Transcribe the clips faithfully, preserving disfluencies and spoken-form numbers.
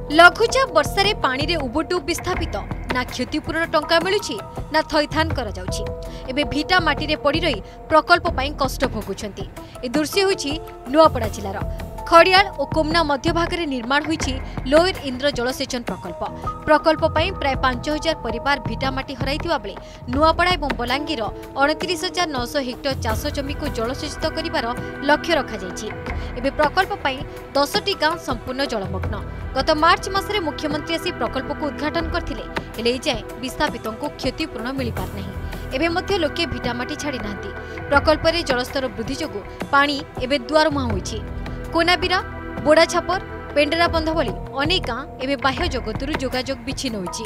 लघुचाप वर्षारे पानी रे उबुटू विस्थापित ना क्षतिपूरण टंका मिलुछि ना थैथान करा जाउछि। एबे भिटा माटी रे पड़ी रही प्रकल्प पई कष्ट भोगुछंती। ए दृश्य होछि नुआपड़ा जिलार खड़ियाल और कोमना मध्य भागरे निर्माण होइछि लोयर इंद्र जलसेचन प्रकल्प। प्रकल्प पई प्राय पांच हजार परिवार भिटामाटी हराइथिबा बेले नुआपड़ा और बलांगीर अड़तीस हजार नौ सौ हेक्टर चाष जमी को जलसेचित करिवार लक्ष्य रखा जाइछि। एबे प्रकल्प पई दस टी गांव संपूर्ण जलमग्न। गत मार्च मासरे मुख्यमंत्री आसी प्रकल्प को उद्घाटन करथिले हेले एजाए विस्थापितों को क्षतिपूर्ण मिल पार नहीं। एबे मध्य लोके भिटामाटी छाड़ी नांती। प्रकल्प रे जलस्तर वृद्धि जोगु पानी एबे दुआर मुहां होइछि। कोनाबिरा बोड़ा छापर पेंडरा बंध भली अनेक गाँ एवं बाह्य जगतरू जोगाजोग विच्छिन्न होइछि।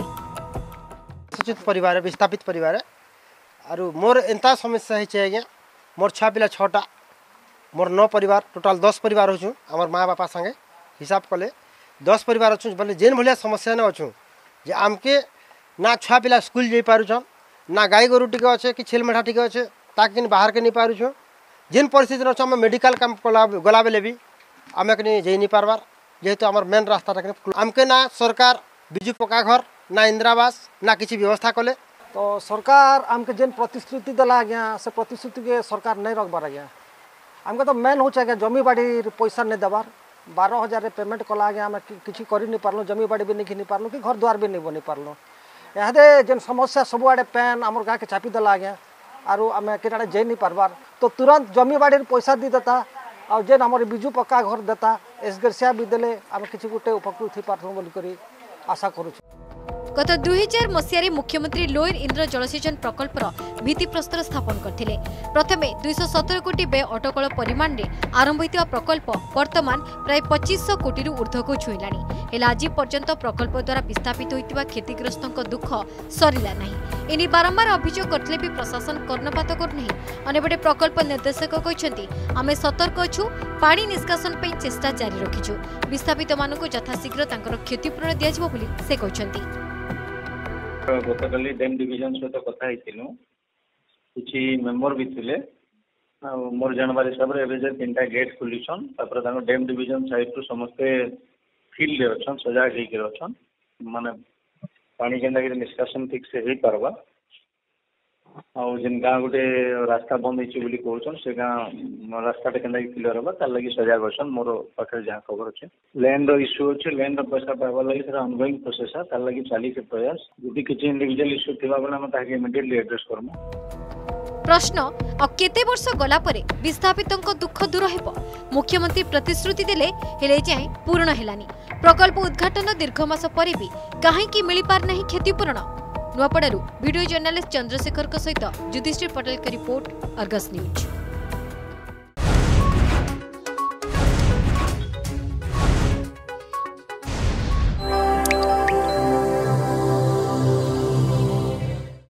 सूचित परिवार विस्थापित परिवार आरु मोर एंता समस्या है आज्ञा मोर छुआ पिला छटा मोर नौ परिवार टोटाल दस परिवार होचु। आमर माँ बापा संगे हिसाब कले दस परिवार अच्छु बोले जेन भलिया समस्या न अच्छु जे आमके ना छुआ पिला स्कूल जाई पारुछन ना गाई गोरु टिके अच्छे कि छेल मेढ़ा टिके अच्छे ताकि बाहर के नहीं पारुछु। जेन परिस्थिति अच्छे आम मेडिकल काम गला बेले भी आम कहीं जाइ नहीं पार्बार जेहेतु आम मेन रास्ता आमके ना सरकार बिजु पक्का घर ना इंदिरावास ना किसी व्यवस्था कले। तो सरकार आमके जेन प्रतिश्रुति देला आज्ञा से प्रतिश्रुति के सरकार नहीं रखबार आज्ञा। आमके तो मेन होचे आज्ञा जमी बाड़ी पैसा नहीं देवार बारह हजार पेमेंट कला आज्ञा आम किसी कर नहीं पार्लु जमी बाड़ी भी नहीं किनी पार्लु कि घर द्वार भी नहीं बनी पार्लु। इहादे जेन समस्या सबुआड़े पेन आमर गाँव के चापी देला आज्ञा आरु आम केटाड़े जाइ नहीं पार्बार तो तुरंत जमी बाड़ी पैसा दी देता और जेन आमर बिजु पक्का घर देता एसग्रेसिया भी देले आम किसी गोटे उपकृत हो पार्थ बोली आशा करूँ। गत दुई हजार मसीह मुख्यमंत्री लोयर इंद्र जलसेचन प्रकल्पर भित्तिप्रस्तर स्थापन करथिले। प्रथमे दुई सौ सतर कोटी व्यय अटकल परिमाण रे आरंभ होइतिबा प्रकल्प वर्तमान प्राय पच्चीस सौ कोटी रु ऊर्ध्व को छुईलानी। हेला आज पर्यंत प्रकल्प द्वारा विस्थापित होइतिबा क्षतिग्रस्तों दुख सरिला नहीं। एनी बारंबार अभियोग करथिले भी प्रशासन कर्णपात करू नहीं। अनेबटे प्रकल्प निर्देशक कहछंती आमे सतर्क अछु पानी निष्कासन पई चेष्टा जारी रखिछु। विस्थापित मानकु यथाशीघ्र तांकर क्षतिपूरण दियाजिबो बोली से कहछंती। गतकाली डैम डिविजन सहित कथा किसी मेम्बर भी थे मोर जानवर हिसाब से तीन टा गेट खोलीछन डैम डिविजन साइड टू समस्ते फील्ड अच्छा सजाग होकर माने पानी के निष्कासन ठीक से हो पार्बा आउ जेन गाँ गोटे रास्ता बंद होती कहन से गाँ रास्ता के क्लीयर होगा तार लगी सजाग अच्छा मोर पाखे जहाँ खबर अच्छे लैंड इश्यू अच्छे लैंड पैसा पाइबा लगी ऑनगोइंग प्रोसेस है तार लगी चली प्रयास यदि किसी इंडिविजुअल इश्यू थी बेले इमिडिएटली एड्रेस करमु। प्रश्न आ केते वर्ष गला परे विस्थापितों दुख दूर हेबो। मुख्यमंत्री प्रतिश्रुति देले हेले जाए पूर्ण हेलानी। प्रकल्प उद्घाटन दीर्घ मास परे भी काहेकि मिली पार नहीं क्षतिपूरण। नुआपड़ारू वीडियो जर्नलिस्ट चंद्रशेखर सहित युधिष्ठिर पटेल का रिपोर्ट अर्गस न्यूज।